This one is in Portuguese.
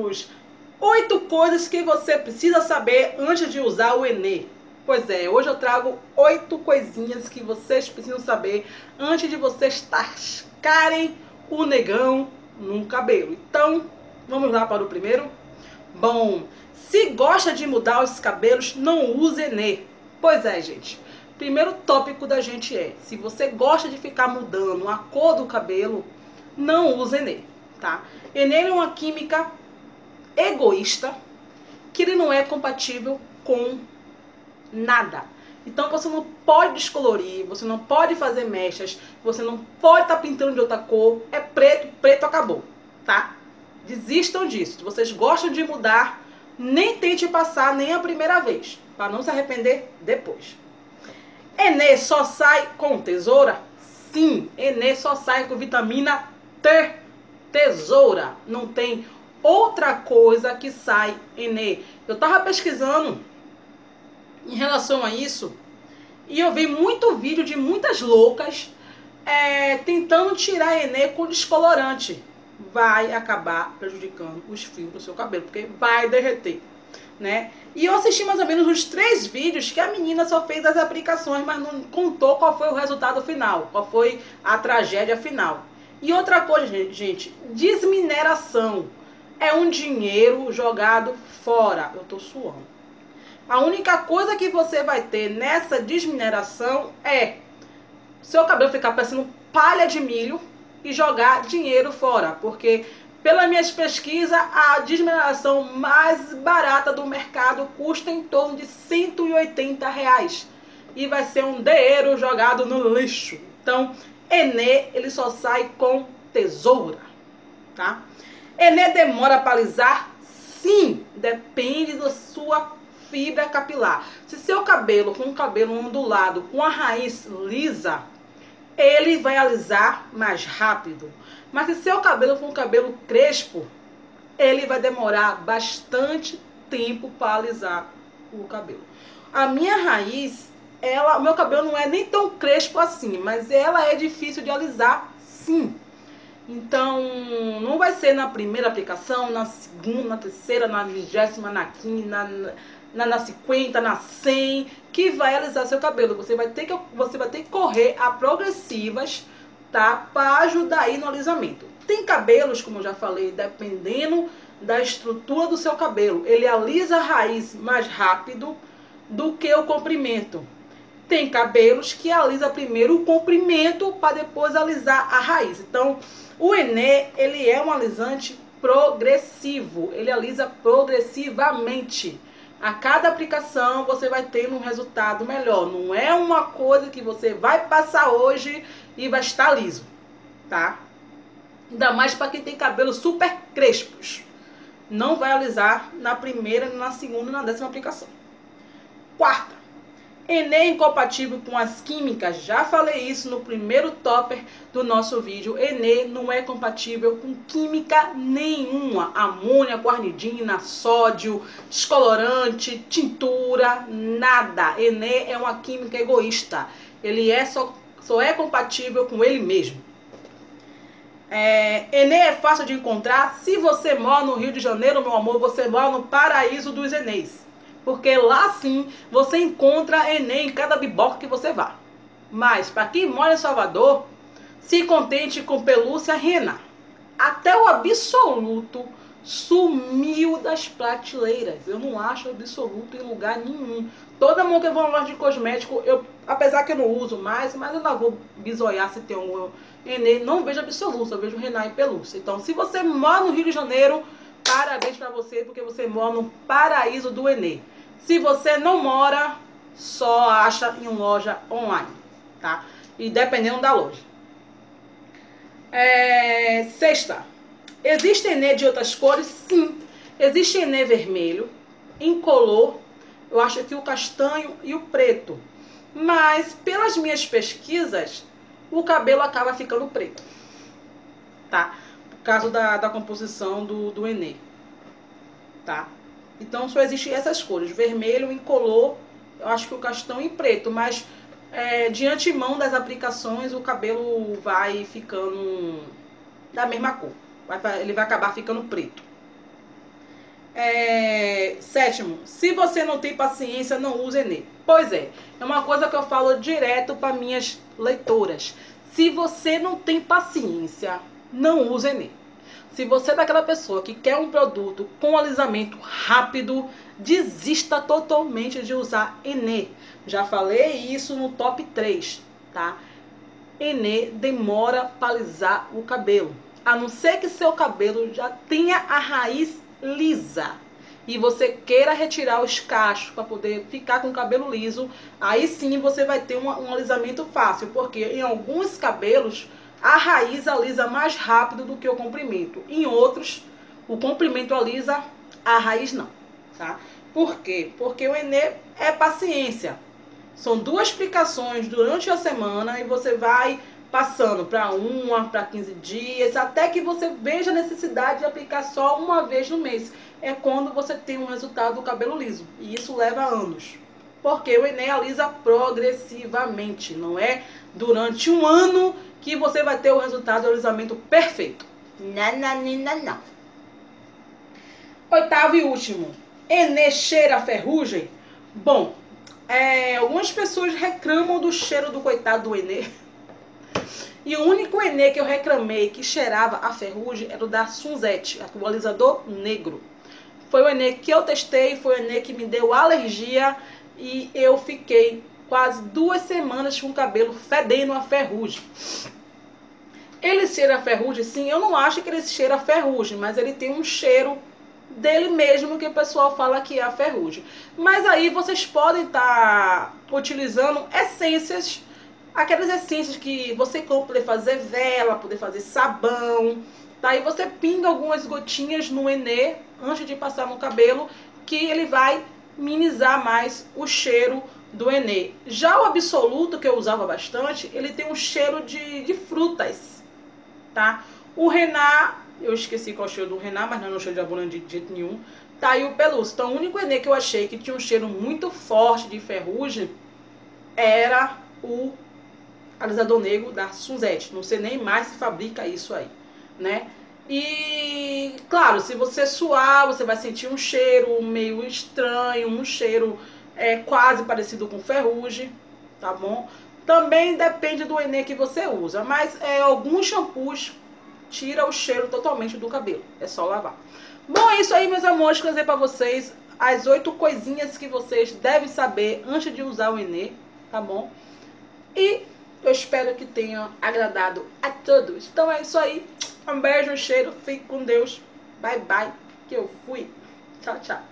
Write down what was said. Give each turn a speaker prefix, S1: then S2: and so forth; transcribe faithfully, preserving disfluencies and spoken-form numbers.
S1: vídeos oito coisas que você precisa saber antes de usar o Enê. Pois é, hoje eu trago oito coisinhas que vocês precisam saber antes de vocês tascarem o negão no cabelo. Então, vamos lá para o primeiro? Bom, se gosta de mudar os cabelos, não use Enê. Pois é, gente. Primeiro tópico da gente é, se você gosta de ficar mudando a cor do cabelo, não use Enê, tá? Enê é uma química egoísta, que ele não é compatível com nada. Então você não pode descolorir, você não pode fazer mechas, você não pode estar tá pintando de outra cor. É preto, preto, acabou, tá? Desistam disso. Se vocês gostam de mudar, nem tente passar nem a primeira vez, para não se arrepender depois. Enê só sai com tesoura? Sim, Enê só sai com vitamina T, tesoura. Não tem outra coisa que sai Enê. Eu tava pesquisando em relação a isso e eu vi muito vídeo de muitas loucas é, tentando tirar Enê com descolorante. Vai acabar prejudicando os fios do seu cabelo, porque vai derreter, né? E eu assisti mais ou menos uns três vídeos que a menina só fez as aplicações, mas não contou qual foi o resultado final, qual foi a tragédia final. E outra coisa, gente, desmineração é um dinheiro jogado fora. Eu tô suando. A única coisa que você vai ter nessa desmineração é seu cabelo ficar parecendo palha de milho e jogar dinheiro fora, porque pelas minhas pesquisas, a desmineração mais barata do mercado custa em torno de cento e oitenta reais. E vai ser um dinheiro jogado no lixo. Então, Enê, ele só sai com tesoura, tá? Enê demora para alisar? Sim, depende da sua fibra capilar. Se seu cabelo for um cabelo ondulado, com a raiz lisa, ele vai alisar mais rápido. Mas se seu cabelo for um cabelo crespo, ele vai demorar bastante tempo para alisar o cabelo. A minha raiz, ela, o meu cabelo não é nem tão crespo assim, mas ela é difícil de alisar, sim. Então, não vai ser na primeira aplicação, na segunda, na terceira, na vigésima, na quinta, na, na, na cinquenta, na cem, que vai alisar seu cabelo. Você vai ter que, você vai ter que correr a progressivas, tá? Para ajudar aí no alisamento. Tem cabelos, como eu já falei, dependendo da estrutura do seu cabelo, ele alisa a raiz mais rápido do que o comprimento. Tem cabelos que alisa primeiro o comprimento para depois alisar a raiz. Então, o Enê, ele é um alisante progressivo. Ele alisa progressivamente. A cada aplicação você vai ter um resultado melhor. Não é uma coisa que você vai passar hoje e vai estar liso, tá? Ainda mais para quem tem cabelos super crespos. Não vai alisar na primeira, na segunda e na décima aplicação. Quarta. Enê é incompatível com as químicas. Já falei isso no primeiro topper do nosso vídeo. Enê não é compatível com química nenhuma. Amônia, guarnidina, sódio, descolorante, tintura, nada. Enê é uma química egoísta. Ele é só, só é compatível com ele mesmo. É, Enê é fácil de encontrar. Se você mora no Rio de Janeiro, meu amor, você mora no paraíso dos Enês. Porque lá sim você encontra Enê em cada biboca que você vá. Mas para quem mora em Salvador, se contente com pelúcia rena. Até o absoluto sumiu das prateleiras. Eu não acho absoluto em lugar nenhum. Toda mão que eu vou na loja de cosmético, eu, apesar que eu não uso mais, mas eu ainda vou bisoiar se tem um Enê. Não vejo absoluto, eu vejo Renan e pelúcia. Então, se você mora no Rio de Janeiro, parabéns para você, porque você mora no paraíso do Enê. Se você não mora, só acha em loja online, tá? E dependendo da loja. É, sexta. Existe Enê de outras cores? Sim. Existe Enê vermelho, incolor, eu acho que o castanho e o preto. Mas, pelas minhas pesquisas, o cabelo acaba ficando preto, tá? Por causa da, da composição do, do Enê, tá? Então só existem essas cores, vermelho, incolor, eu acho que o castanho e preto, mas é, de antemão das aplicações o cabelo vai ficando da mesma cor, vai, ele vai acabar ficando preto. É, sétimo, se você não tem paciência, não use Enê. Pois é, é uma coisa que eu falo direto para minhas leitoras. Se você não tem paciência, não use Enê. Se você é daquela pessoa que quer um produto com alisamento rápido, desista totalmente de usar Enê. Já falei isso no top três, tá? Enê demora para alisar o cabelo. A não ser que seu cabelo já tenha a raiz lisa e você queira retirar os cachos para poder ficar com o cabelo liso, aí sim você vai ter um, um alisamento fácil, porque em alguns cabelos a raiz alisa mais rápido do que o comprimento. Em outros, o comprimento alisa, a raiz não, tá? Por quê? Porque o Enê é paciência. São duas aplicações durante a semana e você vai passando para uma, para quinze dias, até que você veja a necessidade de aplicar só uma vez no mês. É quando você tem um resultado do cabelo liso. E isso leva anos. Porque o Enê alisa progressivamente. Não é durante um ano que você vai ter o resultado do alisamento perfeito. Não, não, não, não. Oitavo e último. Enê cheira a ferrugem? Bom, é, algumas pessoas reclamam do cheiro do coitado do Enê. E o único Enê que eu reclamei que cheirava a ferrugem era o da Sunzette, o alisador negro. Foi o Enê que eu testei, foi o Enê que me deu alergia e eu fiquei quase duas semanas com o cabelo fedendo a ferrugem. Ele cheira a ferrugem, sim, eu não acho que ele cheira a ferrugem, mas ele tem um cheiro dele mesmo que o pessoal fala que é a ferrugem. Mas aí vocês podem estar tá utilizando essências, aquelas essências que você compra para poder fazer vela, poder fazer sabão. Daí você pinga algumas gotinhas no Enê antes de passar no cabelo, que ele vai minimizar mais o cheiro do Enê. Já o Absoluto, que eu usava bastante, ele tem um cheiro de, de frutas, tá? O Renat, eu esqueci qual é o cheiro do Renat, mas não é um cheiro de abundante de jeito nenhum. Tá aí o Pelúcio. Então o único Enê que eu achei que tinha um cheiro muito forte de ferrugem era o alisador negro da Sunzette. Não sei nem mais se fabrica isso aí, né? E, claro, se você suar, você vai sentir um cheiro meio estranho, um cheiro é, quase parecido com ferrugem, tá bom? Também depende do Enê que você usa, mas é, alguns shampoos tira o cheiro totalmente do cabelo, é só lavar. Bom, é isso aí, meus amores, que eu dizer pra vocês as oito coisinhas que vocês devem saber antes de usar o Enê, tá bom? E eu espero que tenha agradado a todos. Então é isso aí. Um beijo, um cheiro. Fique com Deus. Bye, bye. Que eu fui. Tchau, tchau.